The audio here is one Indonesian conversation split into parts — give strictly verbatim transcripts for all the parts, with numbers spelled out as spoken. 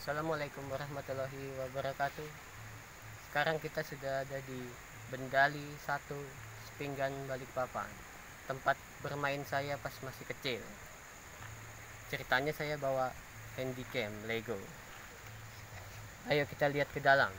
Assalamualaikum warahmatullahi wabarakatuh. Sekarang kita sudah ada di Bendali satu, Sepinggan, Balikpapan, tempat bermain saya pas masih kecil. Ceritanya saya bawa handycam Lego. Ayo kita lihat ke dalam.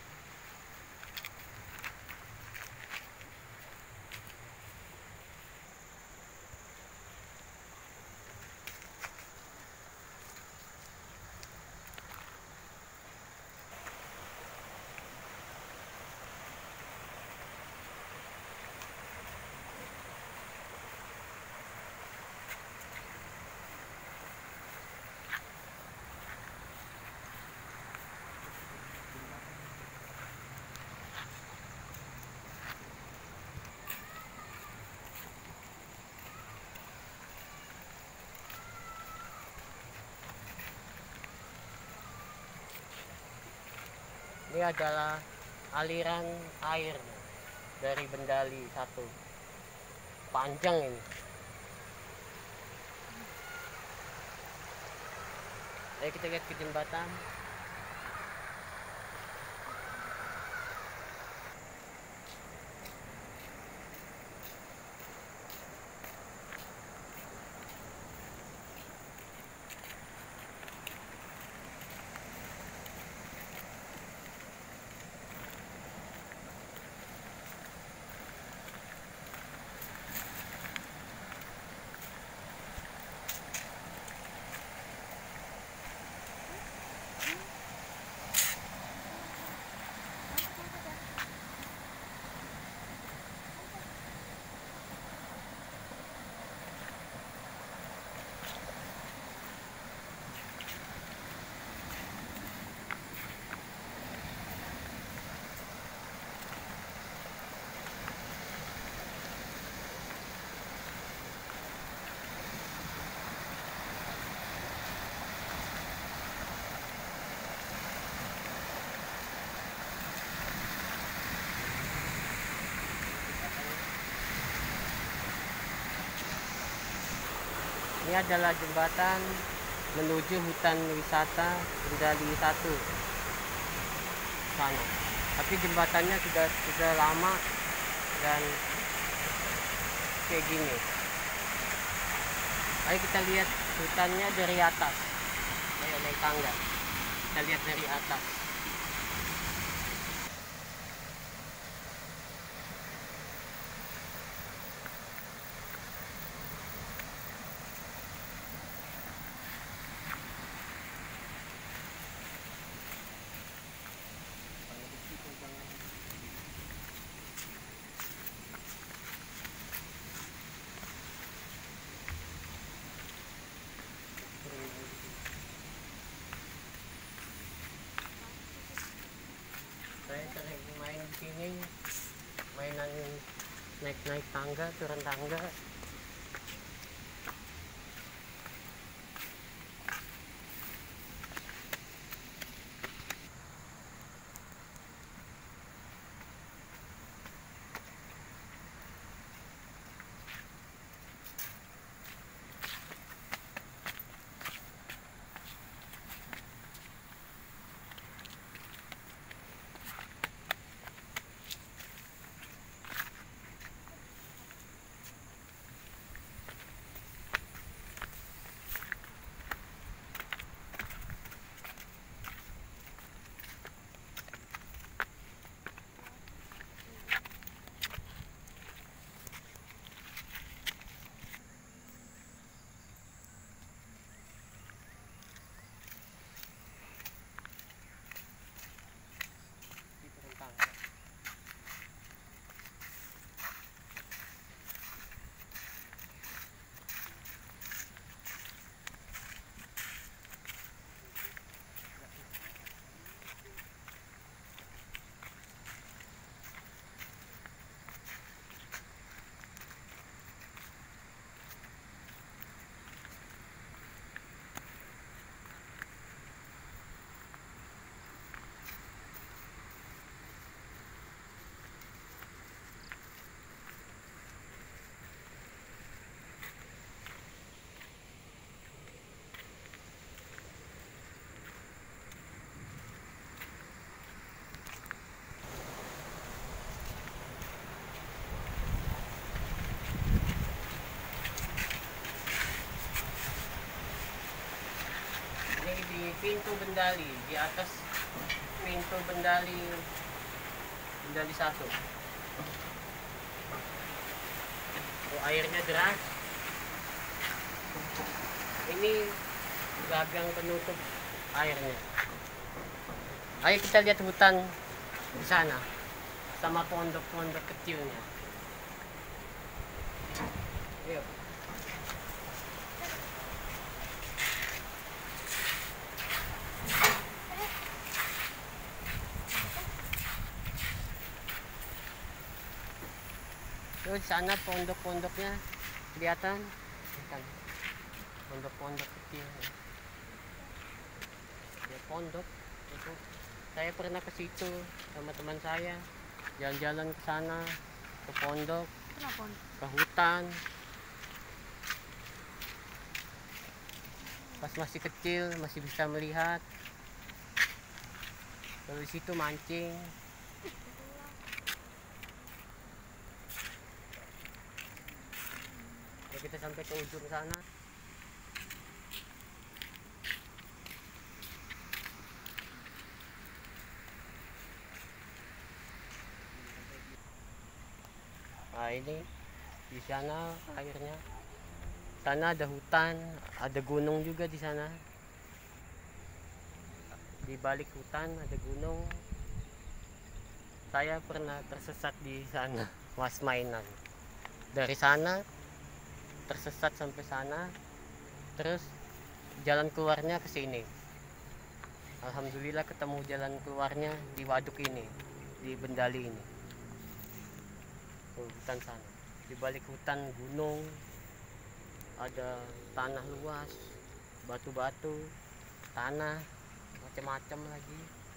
Ini adalah aliran air dari Bendali satu. Panjang ini. Ayo kita lihat ke jembatan. Ini adalah jembatan menuju hutan wisata Bendali satu sana. Tapi jembatannya sudah sudah lama dan kayak gini. Ayo kita lihat hutannya dari atas. Ayo naik tangga. Kita lihat dari atas. Saya sering main di sini, mainan naik-naik tangga, turun tangga. pintu Bendali, di atas pintu Bendali Bendali satu. Oh, airnya deras. Ini gagang penutup airnya. Ayo kita lihat hutan di sana sama pondok-pondok kecilnya. Ayo. Tuh di sana pondok-pondoknya kelihatan. Kelihatan. Pondok-pondok kecil. Ya, pondok itu. Saya pernah ke situ sama teman saya, jalan-jalan ke sana, ke pondok, ke hutan. Pas masih kecil masih bisa melihat. Kalau di situ mancing. Ya, kita sampai ke ujung sana. Nah, ini di sana airnya. Sana ada hutan, ada gunung juga di sana. Di balik hutan ada gunung. Saya pernah tersesat di sana, was mainan. Dari sana tersesat sampai sana, terus jalan keluarnya ke sini. Alhamdulillah ketemu jalan keluarnya di waduk ini, di Bendali ini. Tuh, hutan sana. Di balik hutan gunung, ada tanah luas, batu-batu, tanah, macam-macam lagi.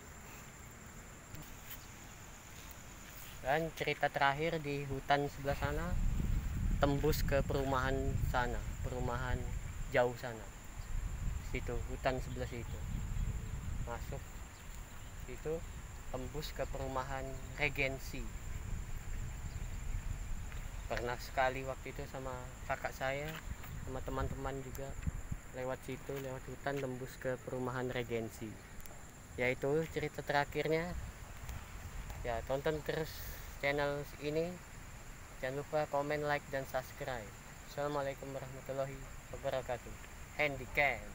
Dan cerita terakhir di hutan sebelah sana, tembus ke perumahan sana, perumahan jauh sana. Situ hutan sebelah situ. Masuk situ, tembus ke perumahan Regensi. Pernah sekali waktu itu sama kakak saya, sama teman-teman juga lewat situ, lewat hutan tembus ke perumahan Regensi. Yaitu cerita terakhirnya. Ya, tonton terus channel ini. Jangan lupa komen, like, dan subscribe. Assalamualaikum warahmatullahi wabarakatuh. Handycam.